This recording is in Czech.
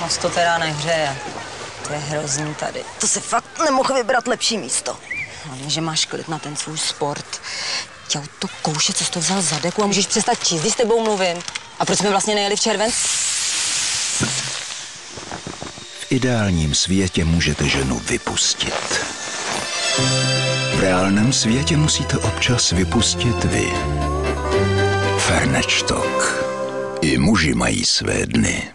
Moc to teda nehřeje. To je hrozný tady. To si fakt nemohl vybrat lepší místo. Hlavně, že máš klid na ten svůj sport. Tě to kouše, co jsi to vzal za deku a můžeš přestat číst, když s tebou mluvím. A proč jsme vlastně nejeli v červenci? V ideálním světě můžete ženu vypustit. V reálném světě musíte občas vypustit vy. Fernečtok. I muži mají své dny.